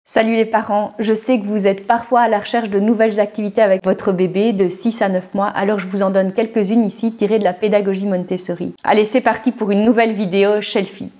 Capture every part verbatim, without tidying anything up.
Salut les parents, je sais que vous êtes parfois à la recherche de nouvelles activités avec votre bébé de six à neuf mois, alors je vous en donne quelques-unes ici tirées de la pédagogie Montessori. Allez, c'est parti pour une nouvelle vidéo Shelfie.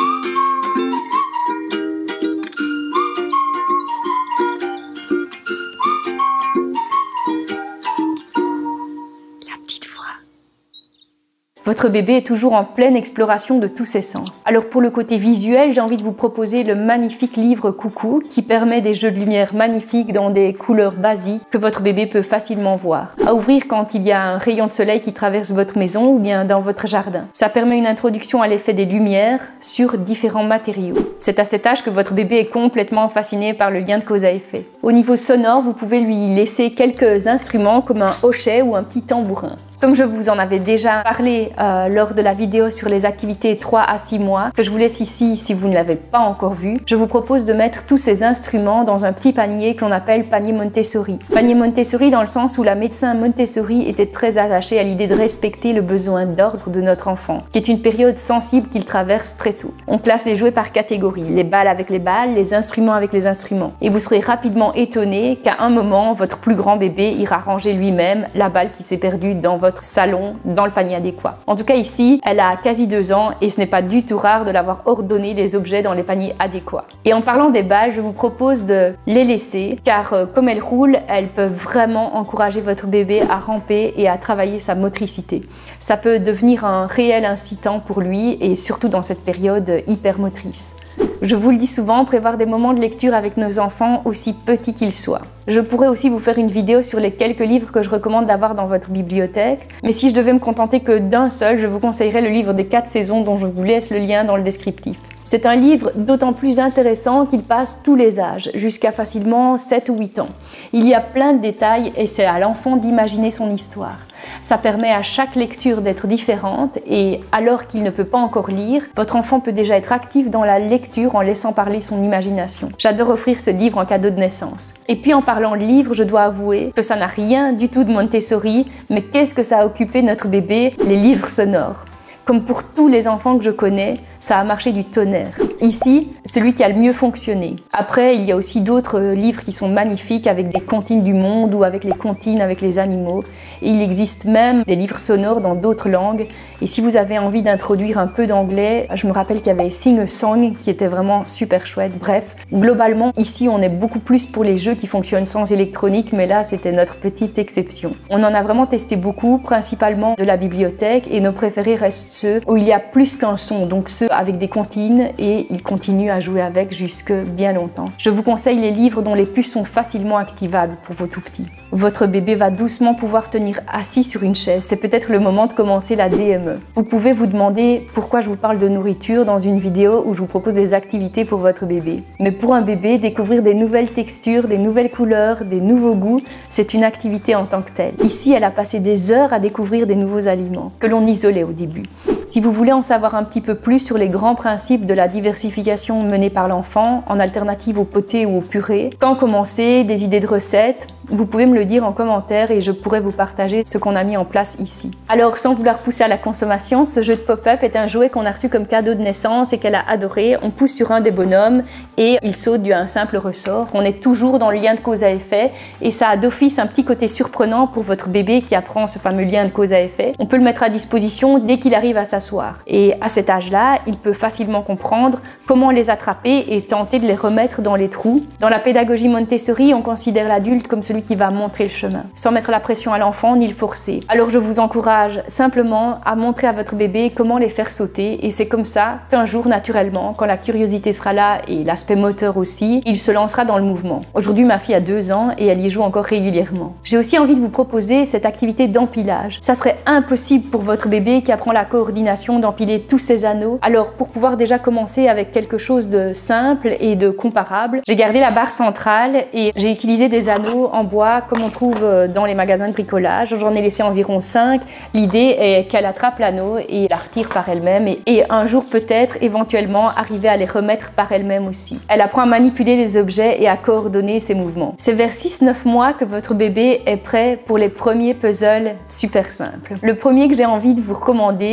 Votre bébé est toujours en pleine exploration de tous ses sens. Alors pour le côté visuel, j'ai envie de vous proposer le magnifique livre Coucou qui permet des jeux de lumière magnifiques dans des couleurs basiques que votre bébé peut facilement voir. À ouvrir quand il y a un rayon de soleil qui traverse votre maison ou bien dans votre jardin. Ça permet une introduction à l'effet des lumières sur différents matériaux. C'est à cet âge que votre bébé est complètement fasciné par le lien de cause à effet. Au niveau sonore, vous pouvez lui laisser quelques instruments comme un hochet ou un petit tambourin. Comme je vous en avais déjà parlé euh, lors de la vidéo sur les activités trois à six mois, que je vous laisse ici si vous ne l'avez pas encore vu, je vous propose de mettre tous ces instruments dans un petit panier que l'on appelle panier Montessori. Panier Montessori dans le sens où la médecin Montessori était très attachée à l'idée de respecter le besoin d'ordre de notre enfant, qui est une période sensible qu'il traverse très tôt. On classe les jouets par catégorie, les balles avec les balles, les instruments avec les instruments. Et vous serez rapidement étonné qu'à un moment, votre plus grand bébé ira ranger lui-même la balle qui s'est perdue dans votre votre salon dans le panier adéquat. En tout cas ici, elle a quasi deux ans et ce n'est pas du tout rare de l'avoir ordonné les objets dans les paniers adéquats. Et en parlant des balles, je vous propose de les laisser car euh, comme elles roulent, elles peuvent vraiment encourager votre bébé à ramper et à travailler sa motricité. Ça peut devenir un réel incitant pour lui et surtout dans cette période hypermotrice. Je vous le dis souvent, prévoir des moments de lecture avec nos enfants, aussi petits qu'ils soient. Je pourrais aussi vous faire une vidéo sur les quelques livres que je recommande d'avoir dans votre bibliothèque, mais si je devais me contenter que d'un seul, je vous conseillerais le livre des quatre saisons dont je vous laisse le lien dans le descriptif. C'est un livre d'autant plus intéressant qu'il passe tous les âges, jusqu'à facilement sept ou huit ans. Il y a plein de détails et c'est à l'enfant d'imaginer son histoire. Ça permet à chaque lecture d'être différente et alors qu'il ne peut pas encore lire, votre enfant peut déjà être actif dans la lecture en laissant parler son imagination. J'adore offrir ce livre en cadeau de naissance. Et puis en parlant de livres, je dois avouer que ça n'a rien du tout de Montessori, mais qu'est-ce que ça a occupé notre bébé? Les livres sonores. Comme pour tous les enfants que je connais, ça a marché du tonnerre. Ici, celui qui a le mieux fonctionné. Après, il y a aussi d'autres livres qui sont magnifiques avec des comptines du monde ou avec les comptines avec les animaux. Et il existe même des livres sonores dans d'autres langues. Et si vous avez envie d'introduire un peu d'anglais, je me rappelle qu'il y avait Sing a Song qui était vraiment super chouette. Bref, globalement, ici, on est beaucoup plus pour les jeux qui fonctionnent sans électronique, mais là, c'était notre petite exception. On en a vraiment testé beaucoup, principalement de la bibliothèque, et nos préférés restent ceux où il y a plus qu'un son, donc ceux avec des comptines, et ils continuent à jouer avec jusque bien longtemps. Je vous conseille les livres dont les puces sont facilement activables pour vos tout-petits. Votre bébé va doucement pouvoir tenir assis sur une chaise. C'est peut-être le moment de commencer la D M E. Vous pouvez vous demander pourquoi je vous parle de nourriture dans une vidéo où je vous propose des activités pour votre bébé. Mais pour un bébé, découvrir des nouvelles textures, des nouvelles couleurs, des nouveaux goûts, c'est une activité en tant que telle. Ici, elle a passé des heures à découvrir des nouveaux aliments que l'on isolait au début. Si vous voulez en savoir un petit peu plus sur les grands principes de la diversification menée par l'enfant, en alternative au poté ou au purée, quand commencer, des idées de recettes, vous pouvez me le dire en commentaire et je pourrai vous partager ce qu'on a mis en place ici. Alors, sans vouloir pousser à la consommation, ce jeu de pop-up est un jouet qu'on a reçu comme cadeau de naissance et qu'elle a adoré. On pousse sur un des bonhommes et il saute d'un simple ressort. On est toujours dans le lien de cause à effet et ça a d'office un petit côté surprenant pour votre bébé qui apprend ce fameux lien de cause à effet. On peut le mettre à disposition dès qu'il arrive à s'asseoir. Et à cet âge-là, il peut facilement comprendre comment les attraper et tenter de les remettre dans les trous. Dans la pédagogie Montessori, on considère l'adulte comme celui qui va montrer le chemin, sans mettre la pression à l'enfant ni le forcer. Alors je vous encourage simplement à montrer à votre bébé comment les faire sauter et c'est comme ça qu'un jour, naturellement, quand la curiosité sera là et l'aspect moteur aussi, il se lancera dans le mouvement. Aujourd'hui, ma fille a deux ans et elle y joue encore régulièrement. J'ai aussi envie de vous proposer cette activité d'empilage. Ça serait impossible pour votre bébé qui apprend la coordination d'empiler tous ses anneaux. Alors pour pouvoir déjà commencer avec quelque chose de simple et de comparable, j'ai gardé la barre centrale et j'ai utilisé des anneaux en bois comme on trouve dans les magasins de bricolage. J'en ai laissé environ cinq. L'idée est qu'elle attrape l'anneau et la retire par elle-même et, et un jour peut-être éventuellement arriver à les remettre par elle-même aussi. Elle apprend à manipuler les objets et à coordonner ses mouvements. C'est vers six neuf mois que votre bébé est prêt pour les premiers puzzles super simples. Le premier que j'ai envie de vous recommander est hyper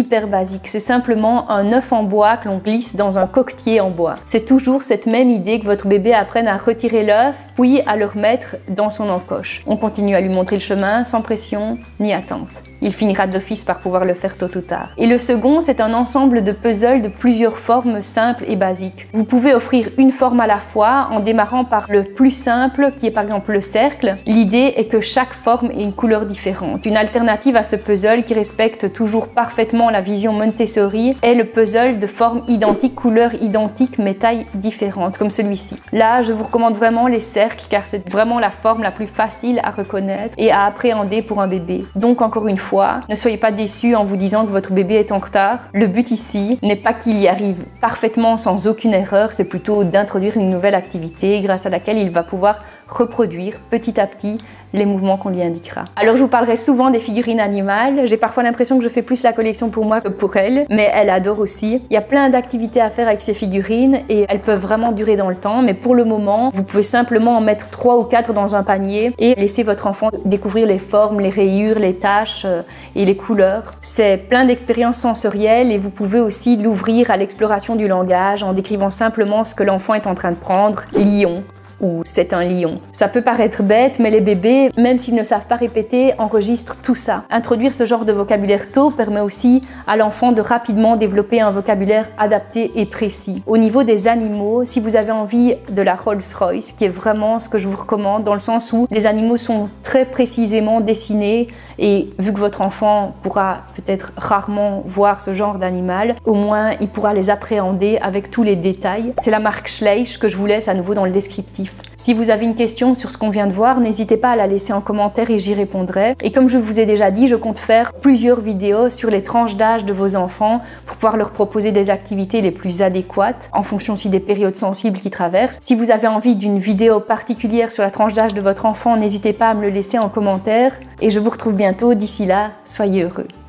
hyper basique. C'est simplement un œuf en bois que l'on glisse dans un coquetier en bois. C'est toujours cette même idée que votre bébé apprenne à retirer l'œuf, puis à le remettre dans son encoche. On continue à lui montrer le chemin sans pression ni attente. Il finira d'office par pouvoir le faire tôt ou tard. Et le second, c'est un ensemble de puzzles de plusieurs formes simples et basiques. Vous pouvez offrir une forme à la fois en démarrant par le plus simple, qui est par exemple le cercle. L'idée est que chaque forme ait une couleur différente. Une alternative à ce puzzle qui respecte toujours parfaitement la vision Montessori est le puzzle de forme identique, couleur identique, mais taille différente, comme celui-ci. Là, je vous recommande vraiment les cercles, car c'est vraiment la forme la plus facile à reconnaître et à appréhender pour un bébé. Donc encore une fois, ne soyez pas déçus en vous disant que votre bébé est en retard. Le but ici n'est pas qu'il y arrive parfaitement sans aucune erreur, c'est plutôt d'introduire une nouvelle activité grâce à laquelle il va pouvoir reproduire petit à petit les mouvements qu'on lui indiquera. Alors je vous parlerai souvent des figurines animales. J'ai parfois l'impression que je fais plus la collection pour moi que pour elle, mais elle adore aussi. Il y a plein d'activités à faire avec ces figurines et elles peuvent vraiment durer dans le temps, mais pour le moment, vous pouvez simplement en mettre trois ou quatre dans un panier et laisser votre enfant découvrir les formes, les rayures, les taches et les couleurs. C'est plein d'expériences sensorielles et vous pouvez aussi l'ouvrir à l'exploration du langage en décrivant simplement ce que l'enfant est en train de prendre. Lion. Ou c'est un lion. Ça peut paraître bête, mais les bébés, même s'ils ne savent pas répéter, enregistrent tout ça. Introduire ce genre de vocabulaire tôt permet aussi à l'enfant de rapidement développer un vocabulaire adapté et précis. Au niveau des animaux, si vous avez envie de la Rolls-Royce, qui est vraiment ce que je vous recommande, dans le sens où les animaux sont très précisément dessinés, et vu que votre enfant pourra peut-être rarement voir ce genre d'animal, au moins il pourra les appréhender avec tous les détails. C'est la marque Schleich que je vous laisse à nouveau dans le descriptif. Si vous avez une question sur ce qu'on vient de voir, n'hésitez pas à la laisser en commentaire et j'y répondrai. Et comme je vous ai déjà dit, je compte faire plusieurs vidéos sur les tranches d'âge de vos enfants pour pouvoir leur proposer des activités les plus adéquates en fonction aussi des périodes sensibles qu'ils traversent. Si vous avez envie d'une vidéo particulière sur la tranche d'âge de votre enfant, n'hésitez pas à me le laisser en commentaire et je vous retrouve bientôt. D'ici là, soyez heureux.